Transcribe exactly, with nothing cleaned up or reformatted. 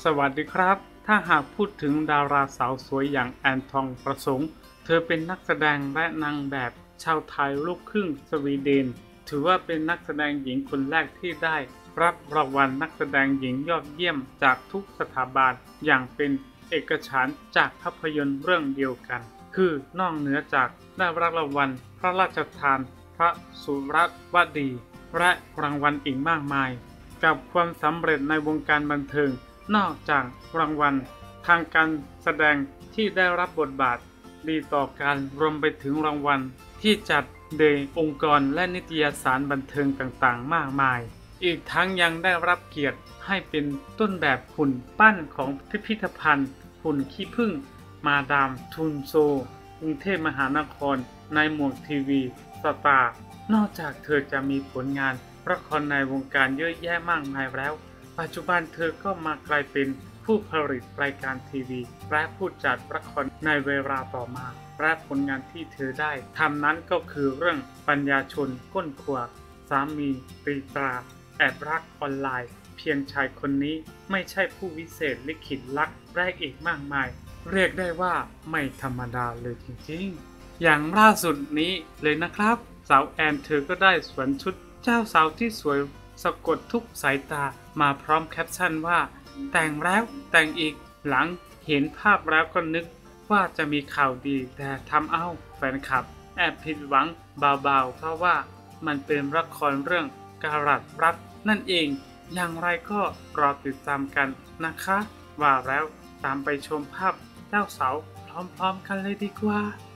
วัสดีครับถ้าหากพูดถึงดาราสาวสวยอย่างแอนทองประสงค์เธอเป็นนักแสดงและนางแบบชาวไทยลูกครึ่งสวีเดนถือว่าเป็นนักแสดงหญิงคนแรกที่ได้รับรางวัลนักแสดงหญิงยอดเยี่ยมจากทุกสถาบันอย่างเป็นเอกฉันท์จากภาพยนตร์เรื่องเดียวกันคือนอกเหนือจากได้รับรางวัลพระราชทานพระสุรวดีและรางวัลอีกมากมายกับความสำเร็จในวงการบันเทิงนอกจากรางวัลทางการแสดงที่ได้รับบทบาทดีต่อการรวมไปถึงรางวัลที่จัดโดยองค์กรและนิตยสารบันเทิงต่างๆมากมายอีกทั้งยังได้รับเกียรติให้เป็นต้นแบบหุ่นปั้นของพิพิธภัณฑ์หุ่นขี้ผึ้งมาดามทุนโซกรุงเทพมหานครในหมวกทีวีสตาร์นอกจากเธอจะมีผลงานละครในวงการเยอะแยะมากมายแล้วปัจจุบันเธอก็มากลายเป็นผู้ผลิตรายการทีวีและผู้จัดละครในเวลาต่อมาและผลงานที่เธอได้ทำนั้นก็คือเรื่องปัญญาชนก้นขวดสามีตรีตราแอบรักออนไลน์เพียงชายคนนี้ไม่ใช่ผู้วิเศษลิขิตรักแรกอีกมากมายเรียกได้ว่าไม่ธรรมดาเลยจริงๆอย่างล่าสุดนี้เลยนะครับสาวแอนเธอก็ได้สวมชุดเจ้าสาวที่สวยสะกดทุกสายตามาพร้อมแคปชั่นว่าแต่งแล้วแต่งอีกหลังเห็นภาพแล้วก็นึกว่าจะมีข่าวดีแต่ทำเอาแฟนคลับแอบผิดหวังเบาๆเพราะว่ามันเป็นละครเรื่องการัดรักนั่นเองอย่างไรก็รอติดตามกันนะคะว่าแล้วตามไปชมภาพเจ้าสาวพร้อมๆกันเลยดีกว่า